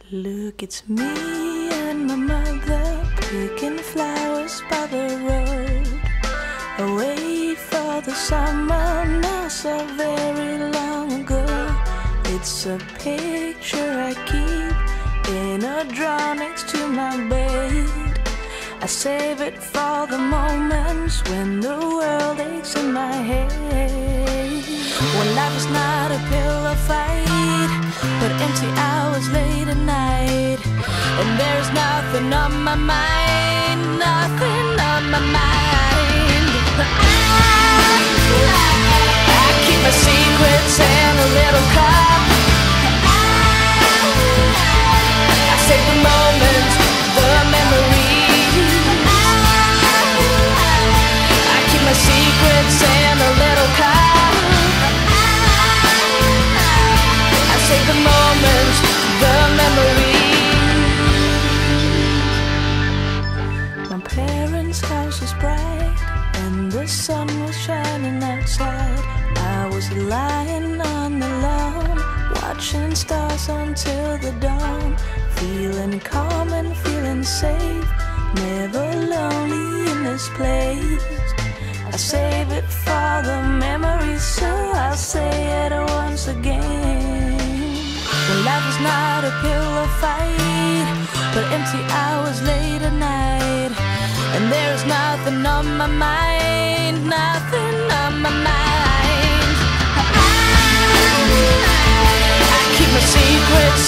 Look, it's me and my mother picking flowers by the road. Away for the summer, not so very long ago. It's a picture I keep in a drawer next to my bed. I save it for the moments when the world aches in my head. When life is not a pillow fight, but empty hours late at night, and there's nothing on my mind, nothing on my mind. I keep my secrets in a little cup. I save the moments, the memories. I keep my secrets in a little cup. I save the moments, the memories. My parents' house was bright and the sun was shining outside. I was lying on the lawn, watching stars until the dawn, feeling calm and feeling safe, never lonely in this place. I save it for the memories, so I'll say it once again. When life is not a pillow fight, but empty hours late at night, and there's nothing on my mind, nothing on my mind. I keep my secrets